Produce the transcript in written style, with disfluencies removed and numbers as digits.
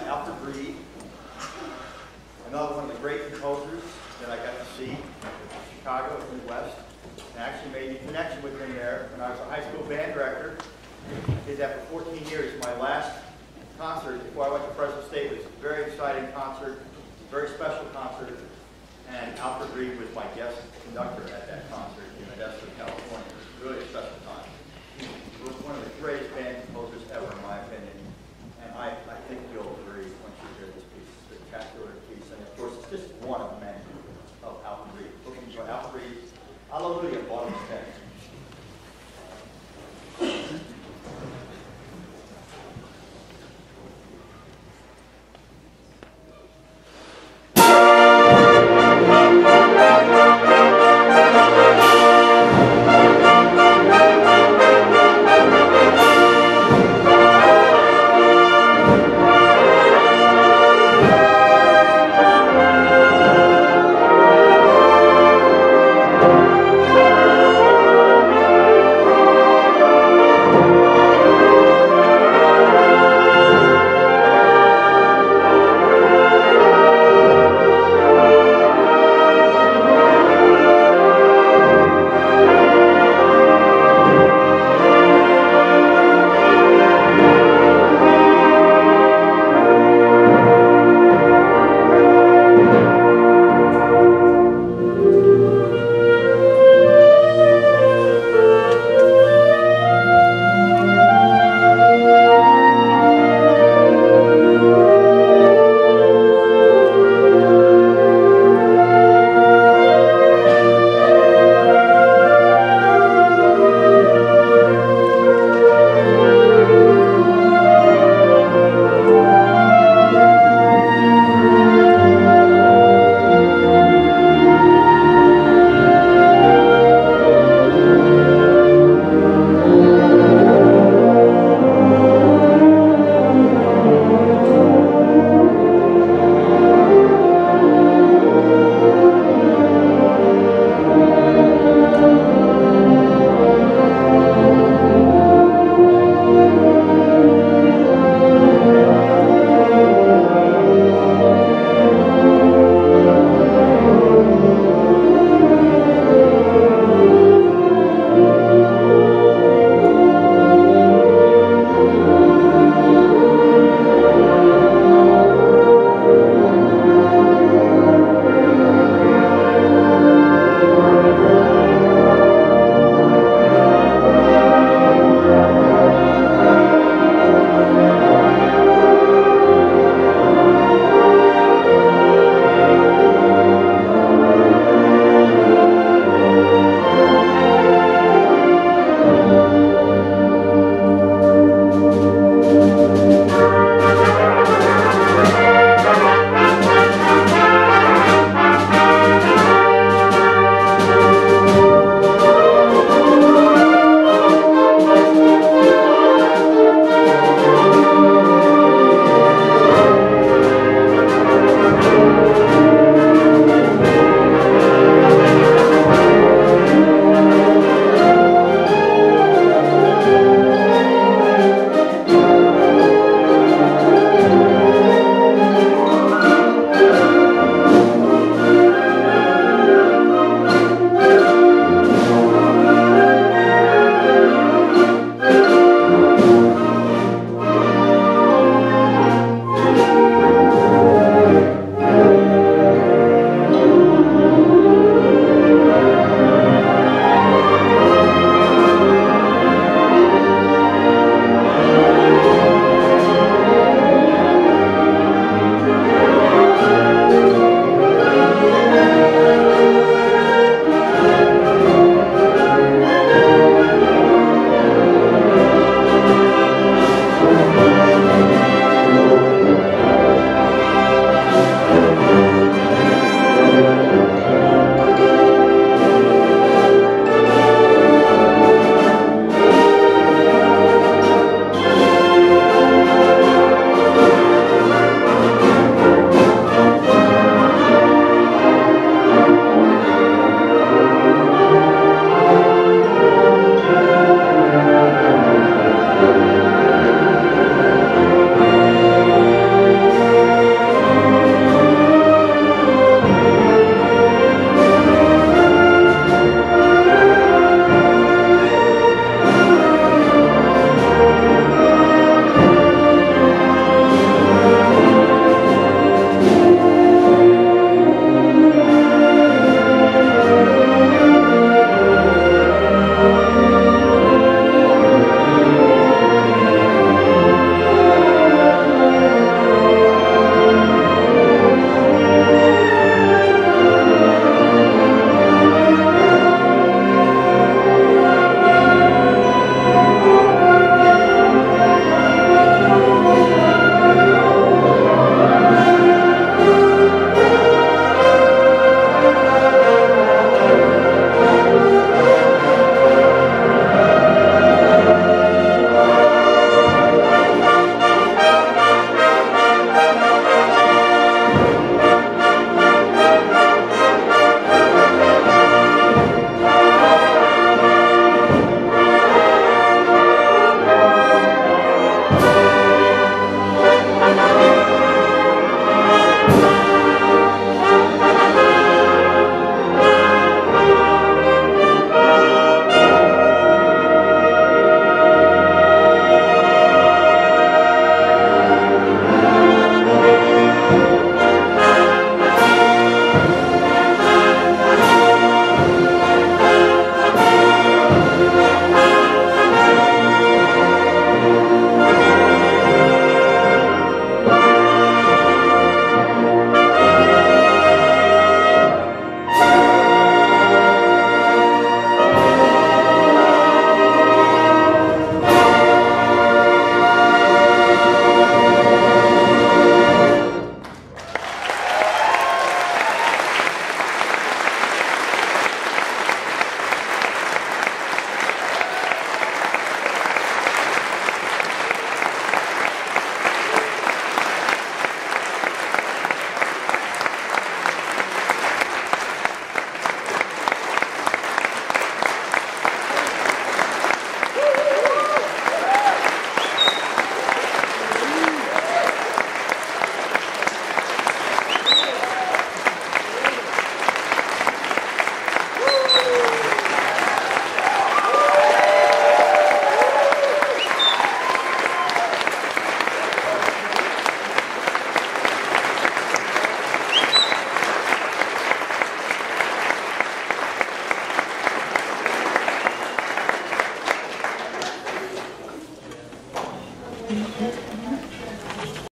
Another one of the great composers that I got to see in Chicago, Midwest, and actually made a connection with him there when I was a high school band director. I did that for 14 years. My last concert before I went to Fresno State was a very exciting concert, a very special concert, and Alfred Reed was my guest conductor at that concert in Modesto, California. It was really a special time. He was one of the greatest band